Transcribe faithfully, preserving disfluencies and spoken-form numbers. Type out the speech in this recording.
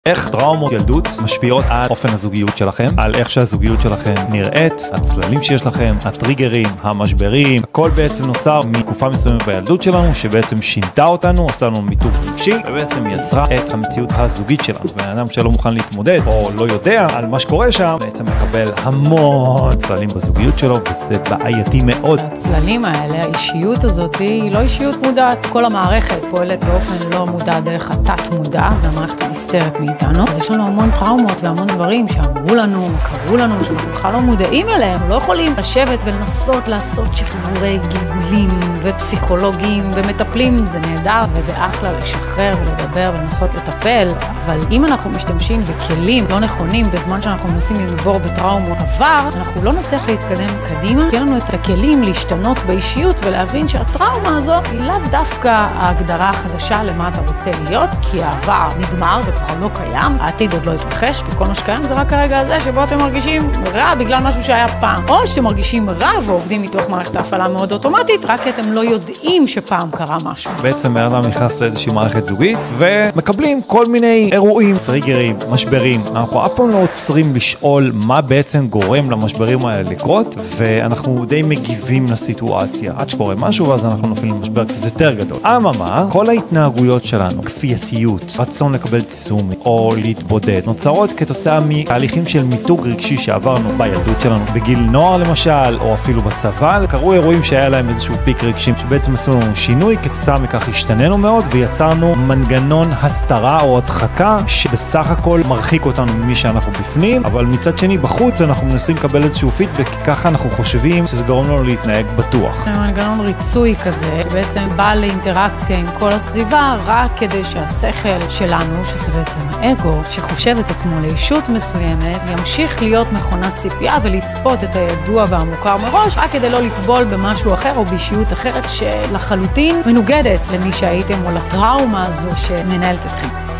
איך טראומות ילדות משפיעות על אופן הזוגיות שלכם, על איך שהזוגיות שלכם נראית, הצללים שיש לכם, הטריגרים, המשברים, הכל בעצם נוצר מתקופה מסוימת בילדות שלנו, שבעצם שינתה אותנו, עושה לנו מיתוג רגשי, ובעצם יצרה את המציאות הזוגית שלנו. ואדם שלא מוכן להתמודד, או לא יודע על מה שקורה שם, בעצם מקבל המון צללים בזוגיות שלו, וזה בעייתי מאוד. הצללים האלה, האישיות הזאת היא לא אישיות מודעת. כל המערכת פועלת באופן לא מודע דרך התת מודע, והמערכת נסתרת מאיתנו. אז יש לנו המון טראומות והמון דברים שאמרו לנו, קראו לנו, שאנחנו בכלל לא מודעים אליהם. לא יכולים לשבת ולנסות לעשות שחזורי גלגולים ופסיכולוגים ומטפלים. זה נהדר וזה אחלה לשחרר ולדבר ולנסות לטפל. אבל אם אנחנו משתמשים בכלים לא נכונים בזמן שאנחנו מנסים לנבור בטראומות עבר, אנחנו לא נצליח להתקדם קדימה. כי לנו את הכלים להשתנות באישיות ולהבין שהטראומה הזו היא לאו דווקא ההגדרה החדשה למה אתה רוצה להיות, כי העבר נגמר וכבר לא קיים, העתיד עוד לא יתרחש, וכל מה שקיים זה רק הרגע הזה שבו אתם מרגישים רע בגלל משהו שהיה פעם. או שאתם מרגישים רע ועובדים מתוך מערכת ההפעלה מאוד אוטומטית, רק כי אתם לא יודעים שפעם קרה משהו. בעצם האדם נכנס לאיזושהי מערכת זוגית, ומקבלים כל מיני אירועים, טריגרים, משברים. אנחנו אף פעם לא עוצרים לשאול מה בעצם גורם למשברים האלה לקרות, ואנחנו די מגיבים לסיטואציה. עד שקורה משהו, ואז אנחנו נופלים למשבר קצת יותר גדול. אממה, כל ההתנהגויות שלנו, כפייתיות, רצון לקבל תשומת, או להתבודד, נוצרות כתוצאה מתהליכים של מיתוג רגשי שעברנו בילדות שלנו, בגיל נוער למשל, או אפילו בצבא. קרו אירועים שהיה להם איזשהו פיק רגשי, שבעצם עשו לנו שינוי, כתוצאה מכך השתננו מאוד, ויצרנו מנגנון הסתרה או הדחקה, שבסך הכל מרחיק אותנו ממי שאנחנו בפנים, אבל מצד שני בחוץ אנחנו מנסים לקבל איזשהו פידבק, כי ככה אנחנו חושבים שזה גורם לנו להתנהג בטוח. זה מנגנון ריצוי כזה, שבעצם בא לאינטראקציה עם כל הסביבה, רק כדי שהשכל שלנו, שזה בעצם האגו, שחושב את עצמו לאישות מסוימת, ימשיך להיות מכונת ציפייה ולצפות את הידוע והמוכר מראש, רק כדי לא לטבול במשהו אחר או באישיות אחרת שלחלוטין מנוגדת למי שהייתם או לטראומה הזו שמנהלת אתכם.